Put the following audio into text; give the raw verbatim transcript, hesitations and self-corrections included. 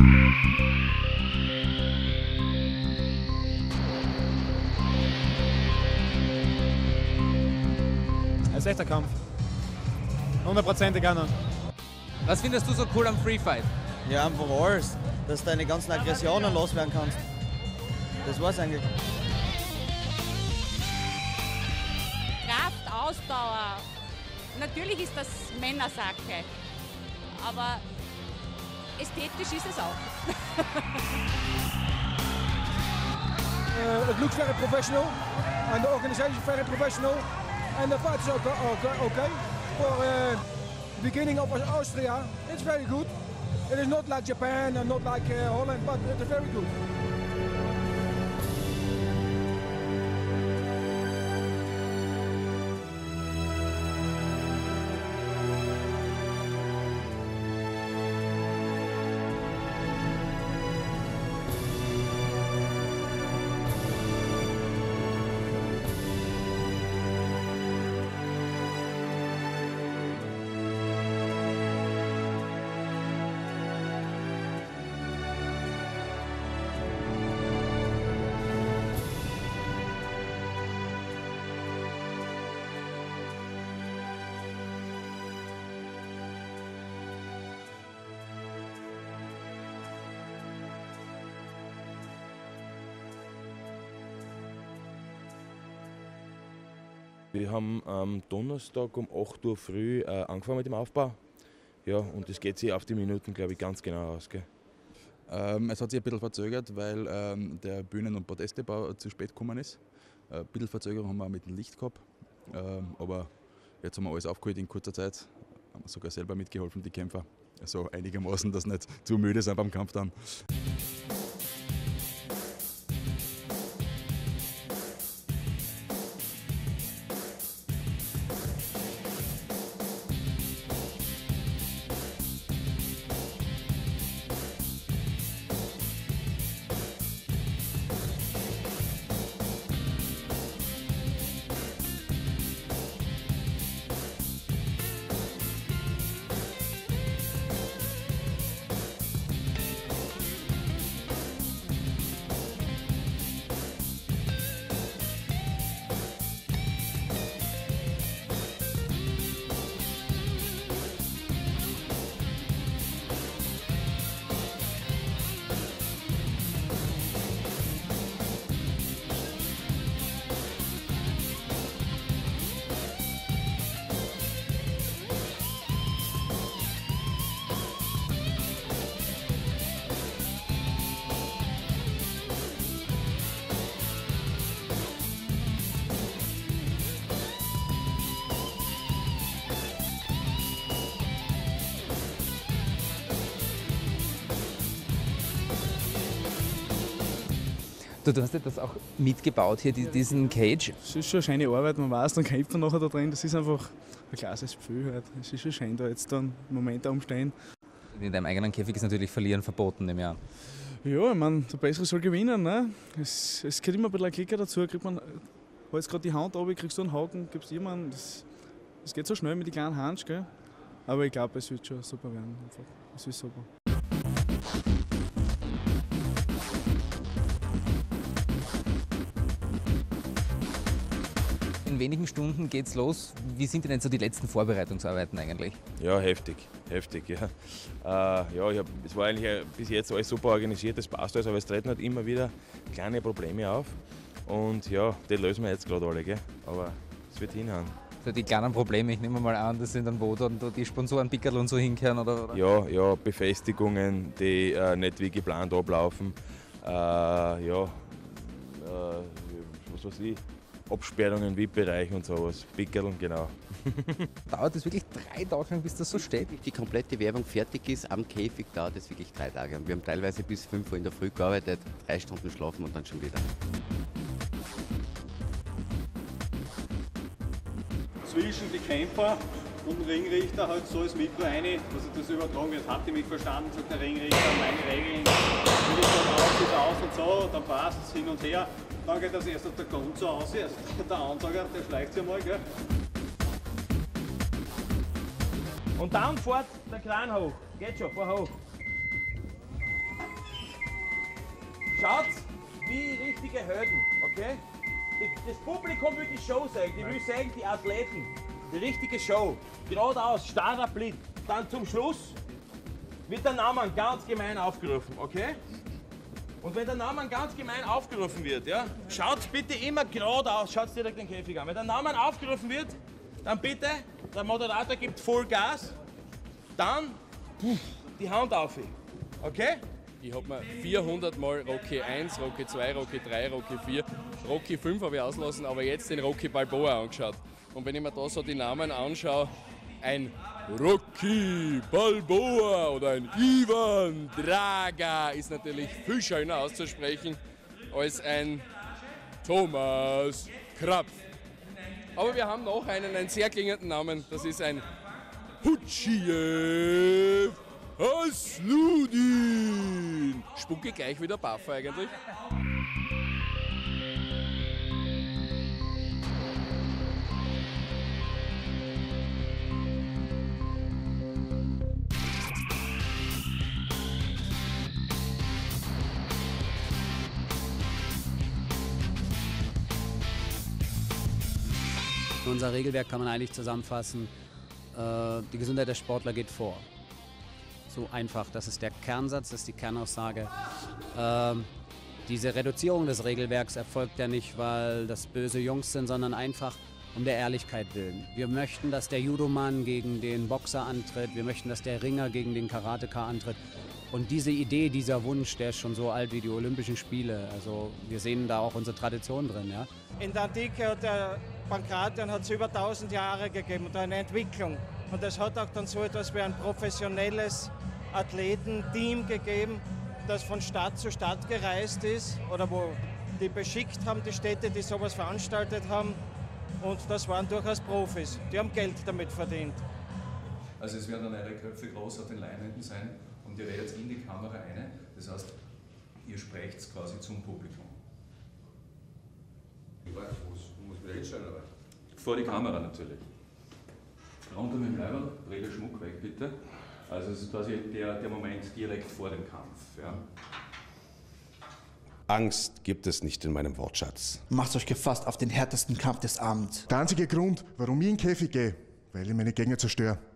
Ein ist echter Kampf. Hundertprozentig auch noch. Was findest du so cool am Free Fight? Ja, einfach alles. Dass du deine ganzen Aggressionen loswerden kannst. Das war's eigentlich. Kraft, Ausdauer. Natürlich ist das Männersache. Aber ästhetisch ist es auch. uh, it looks very professional. And the organization is very professional. And the fight is okay, okay, okay. For uh, the beginning of Austria, it's very good. It is not like Japan and not like uh, Holland, but it's very good. Wir haben am Donnerstag um acht Uhr früh äh, angefangen mit dem Aufbau. Ja, und das geht sich auf die Minuten, glaube ich, ganz genau aus. Gell? Ähm, es hat sich ein bisschen verzögert, weil ähm, der Bühnen- und Podestebau zu spät gekommen ist. Äh, ein bisschen Verzögerung haben wir auch mit dem Licht gehabt. Ähm, aber jetzt haben wir alles aufgeholt in kurzer Zeit. Haben wir sogar selber mitgeholfen, die Kämpfer. Also einigermaßen, dass nicht zu müde sind beim Kampf dann. Du, du hast ja das auch mitgebaut hier, die, diesen Cage. Es ist schon eine schöne Arbeit, man weiß, dann kämpft man nachher da drin. Das ist einfach ein klares Gefühl halt. Es ist schon schön, da jetzt dann im Moment umstehen. In deinem eigenen Käfig ist natürlich Verlieren verboten im Jahr. Ja, ich meine, der Bessere soll gewinnen. Ne? Es, es geht immer ein bisschen ein Klicker dazu. Kriegt man jetzt gerade die Hand runter, kriegst du einen Haken, gibst jemanden. Das, das geht so schnell mit den kleinen Hands, gell? Aber ich glaube, es wird schon super werden. Einfach. Es ist super. In wenigen Stunden geht's los. Wie sind denn jetzt so die letzten Vorbereitungsarbeiten eigentlich? Ja, heftig, heftig, ja. Äh, ja, ich hab, es war eigentlich bis jetzt alles super organisiert, das passt alles, aber es treten halt immer wieder kleine Probleme auf. Und ja, die lösen wir jetzt gerade alle, gell? Aber es wird hinhauen. Also die kleinen Probleme, ich nehme mal an, das sind dann, wo dann die Sponsorenpickerl und so hinkehren, oder? oder? Ja, ja, Befestigungen, die äh, nicht wie geplant ablaufen. Äh, ja, äh, was weiß ich. Absperrungen, V I P-Bereich und sowas, Pickeln, genau. Dauert es wirklich drei Tage lang, bis das so steht? Die komplette Werbung fertig ist, am Käfig dauert es wirklich drei Tage. Wir haben teilweise bis fünf Uhr in der Früh gearbeitet, drei Stunden schlafen und dann schon wieder. Zwischen die Kämpfer und dem Ringrichter halt so das Mikro rein, dass ich das übertragen wird. Habt ihr mich verstanden, sagt der Ringrichter, meine Regeln, will ich dann aus, ist aus und so, dann passt es hin und her. Dann geht das erst der Grund so aus, erst der Ansager, der schleicht sich einmal, gell? Und dann fährt der Kran hoch. Geht schon, fahr hoch. Schaut wie richtige Helden, okay? Das Publikum will die Show sehen, die will sehen die Athleten. Die richtige Show. Geradeaus, starrer Blick. Dann zum Schluss wird der Name ganz gemein aufgerufen, okay? Und wenn der Name ganz gemein aufgerufen wird, ja, schaut bitte immer geradeaus, schaut direkt den Käfig an. Wenn der Name aufgerufen wird, dann bitte, der Moderator gibt Vollgas, dann puh, die Hand auf, okay? Ich habe mir vierhundert Mal Rocky eins, Rocky zwei, Rocky drei, Rocky vier, Rocky fünf habe ich auslassen, aber jetzt den Rocky Balboa angeschaut. Und wenn ich mir da so die Namen anschaue, ein Rocky Balboa oder ein Ivan Draga ist natürlich viel schöner auszusprechen als ein Thomas Krapf. Aber wir haben noch einen, einen sehr klingenden Namen, das ist ein Hutschiev Asludin. Spucke gleich wieder Buffer eigentlich. Unser Regelwerk kann man eigentlich zusammenfassen, äh, die Gesundheit der Sportler geht vor. So einfach, das ist der Kernsatz, das ist die Kernaussage. Äh, diese Reduzierung des Regelwerks erfolgt ja nicht, weil das böse Jungs sind, sondern einfach um der Ehrlichkeit willen. Wir möchten, dass der Judomann gegen den Boxer antritt, wir möchten, dass der Ringer gegen den Karateka antritt. Und diese Idee, dieser Wunsch, der ist schon so alt wie die Olympischen Spiele. Also wir sehen da auch unsere Tradition drin. Ja? In der Antike hat der Pankration hat es über tausend Jahre gegeben und eine Entwicklung. Und es hat auch dann so etwas wie ein professionelles Athletenteam gegeben, das von Stadt zu Stadt gereist ist oder wo die beschickt haben, die Städte, die sowas veranstaltet haben. Und das waren durchaus Profis. Die haben Geld damit verdient. Also es werden dann eure Köpfe groß auf den Leinwänden sein und ihr redet in die Kamera eine. Das heißt, ihr sprecht quasi zum Publikum. Ich weiß, wo muss ich wieder hinstellen, aber? Vor die Kamera natürlich. Runter mit dem Leiberl, Regel Schmuck weg bitte. Also es ist quasi der, der Moment direkt vor dem Kampf. Ja. Angst gibt es nicht in meinem Wortschatz. Macht euch gefasst auf den härtesten Kampf des Abends. Der einzige Grund, warum ich in den Käfig gehe, weil ich meine Gegner zerstöre.